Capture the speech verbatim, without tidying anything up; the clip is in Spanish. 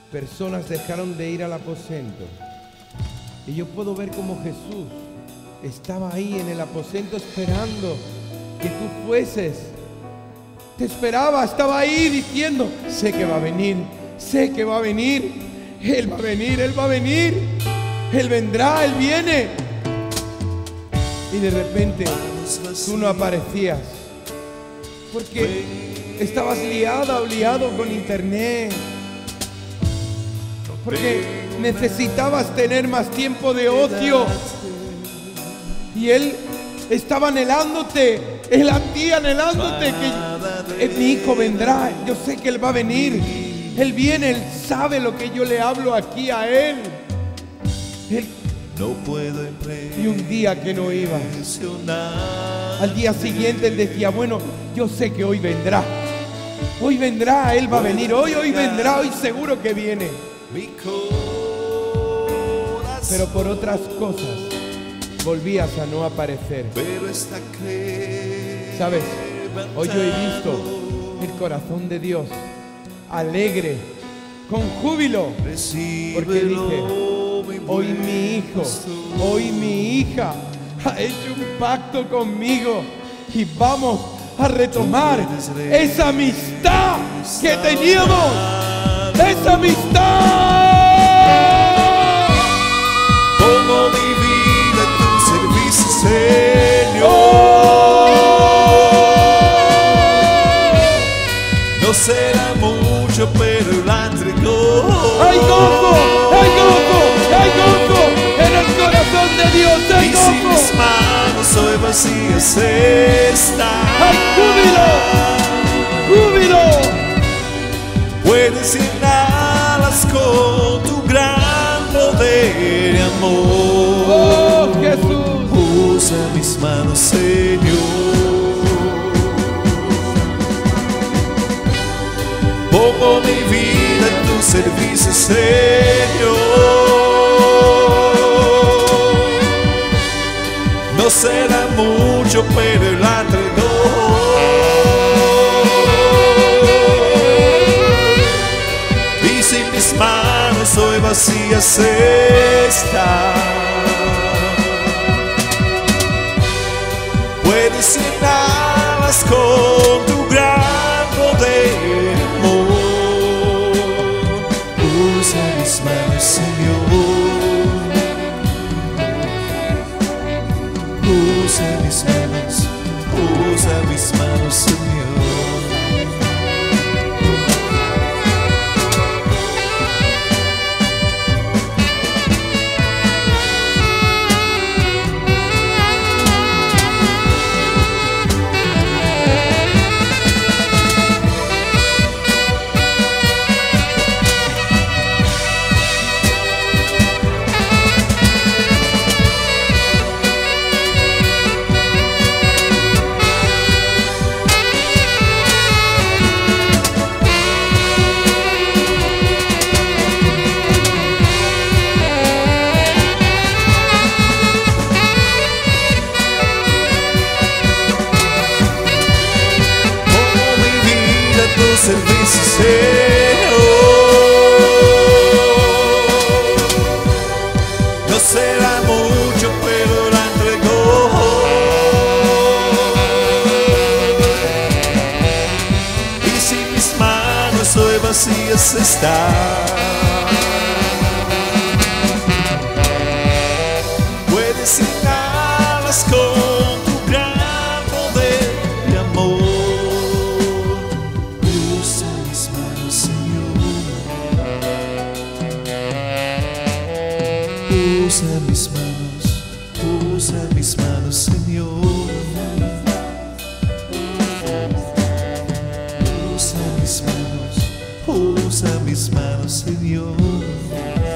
personas dejaron de ir al aposento. Y yo puedo ver cómo Jesús estaba ahí en el aposento esperando que tú fueses. Te esperaba, estaba ahí diciendo: sé que va a venir, sé que va a venir. Él va a venir, Él va a venir. Él vendrá, Él viene. Y de repente tú no aparecías porque estabas liada o liado con internet, porque necesitabas tener más tiempo de ocio. Y Él estaba anhelándote, Él a ti anhelándote, que eh, mi hijo vendrá, yo sé que Él va a venir. Él viene, Él sabe lo que yo le hablo aquí a Él. Él No puedo y un día que no iba, al día siguiente Él decía: bueno, yo sé que hoy vendrá. Hoy vendrá, Él va a venir. Hoy, hoy vendrá, hoy seguro que viene. Pero por otras cosas volvías a no aparecer. ¿Sabes? Hoy yo he visto el corazón de Dios alegre, con júbilo, porque dice: hoy mi hijo, hoy mi hija ha hecho un pacto conmigo y vamos a retomar esa amistad que teníamos, esa amistad. Pongo mi vida en tu servicio, Señor. No será mucho, pero la entregó. ¡Hay gozo! ¡Hay gozo! ¡Hay gozo! En el corazón de Dios hay Y gozo. si mis manos hoy vacías están, ¡Hay júbilo! ¡Júbilo! puedes llenarlas con tu gran poder y amor. ¡Oh, Jesús! Usa mis manos, Señor. Pongo mi vida en tu servicio, Señor. No será mucho, pero Él la entregó. Y si mis manos hoy vacías están, puedes llenarlas con tu gran poder y amor. Usa mis manos, Señor. Usa mis manos, usa mis manos, Señor. Servicio, Señor. No será mucho, pero la entregó. Y si mis manos hoy vacías están, puedes llenarlas con tu gran poder y amor. Usa mis manos, usa mis manos, Señor. Usa mis manos, usa mis manos, Señor.